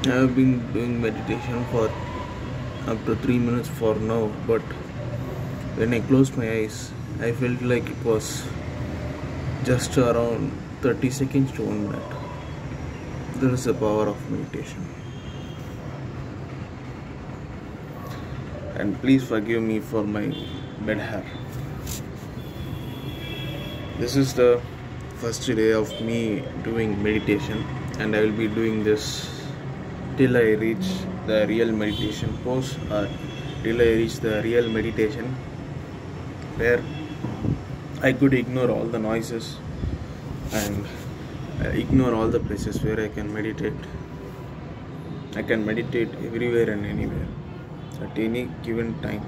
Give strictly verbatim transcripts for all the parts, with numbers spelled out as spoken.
I have been doing meditation for up to three minutes for now, but when I closed my eyes, I felt like it was just around thirty seconds to one minute. There is the power of meditation. And please forgive me for my bad hair. This is the first day of me doing meditation, and I will be doing this till I reach the real meditation pose, or till I reach the real meditation where I could ignore all the noises and uh, ignore all the places where I can meditate. I can meditate everywhere and anywhere at any given time.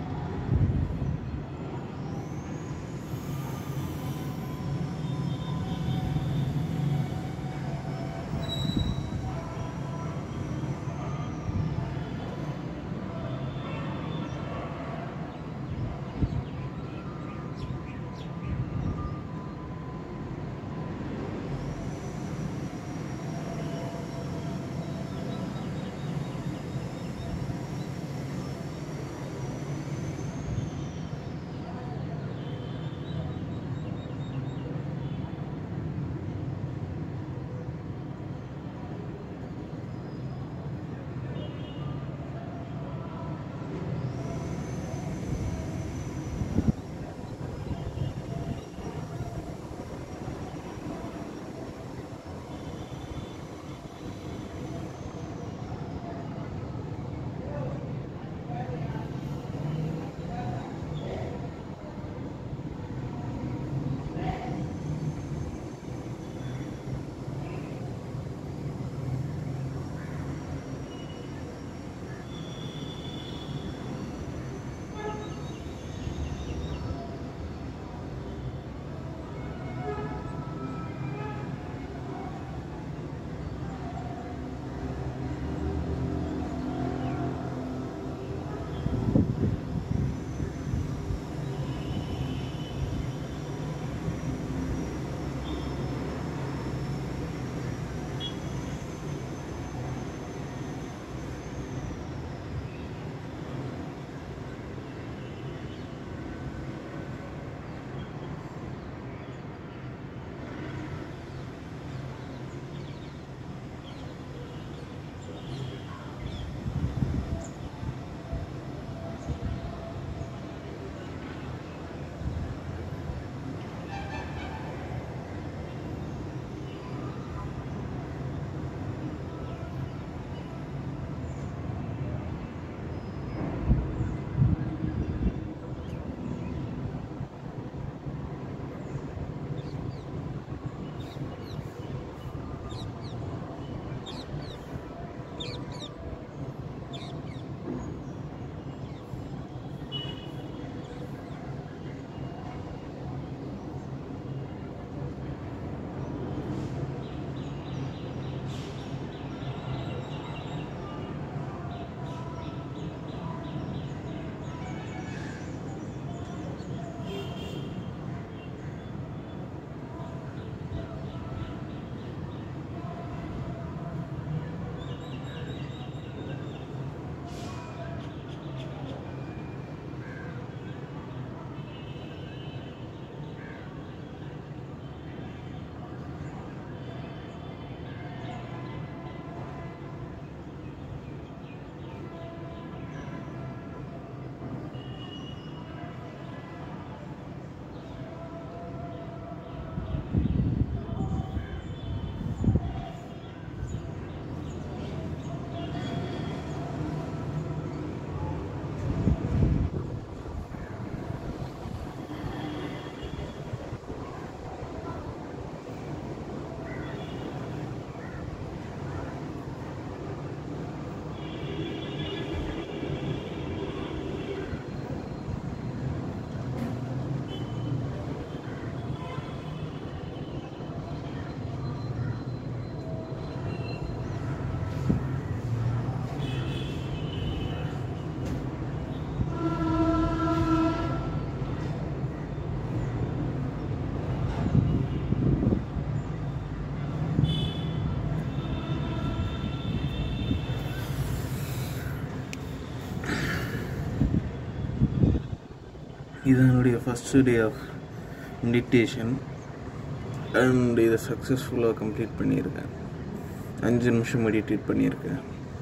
இது என்னுடைய first day of meditation and இதை சக்ஸஸ்ஃபுல்லாக complete பண்ணியிருக்கேன். அஞ்சு நிமிஷம் meditate பண்ணியிருக்கேன்.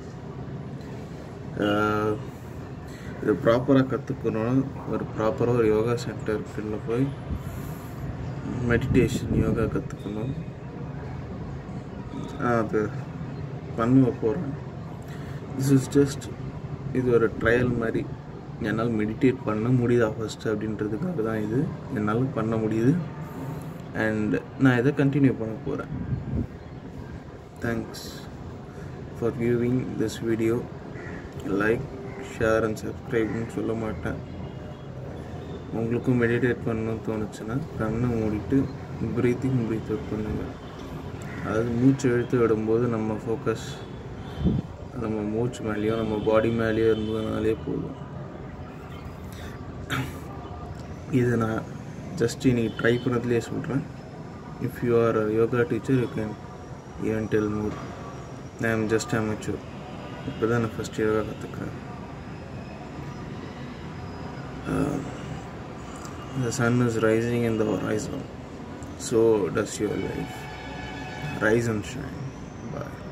இதை ப்ராப்பராக கற்றுக்கணும்னா ஒரு ப்ராப்பராக ஒரு யோகா சென்டருக்குள்ள போய் மெடிடேஷன் யோகா கற்றுக்கணும். அது பண்ண போகிறேன். திஸ் இஸ் ஜஸ்ட் இது ஒரு ட்ரையல் மாதிரி. என்னால் மெடிடேட் பண்ண முடியுதா ஃபஸ்ட்டு அப்படின்றதுக்காக தான் இது. என்னால் பண்ண முடியுது அண்ட் நான் இதை கண்டினியூ பண்ண போகிறேன். Thanks for viewing this video. Like, share and சப்ஸ்கிரைப்னு சொல்ல மாட்டேன். உங்களுக்கும் மெடிடேட் பண்ணணும்னு தோணுச்சுன்னா கண்ணை மூடிட்டு ப்ரீத்திங் ப்ரீத் அவுட் பண்ணுங்கள். அதாவது மூச்சு இழுத்து விடும்போது நம்ம ஃபோக்கஸ் நம்ம மூச்சு மேலேயோ நம்ம பாடி மேலேயோ இருந்ததுனாலே போதும். இது நான் ஜஸ்ட் இன்னைக்கு ட்ரை பண்ணதுலேயே சொல்கிறேன். If you are yoga teacher you can even tell more. I am just amateur. இப்போ தான் நான் ஃபஸ்ட் யோகா கற்றுக்கிறேன். The sun is rising in the horizon. So does your life. Rise and shine. Bye.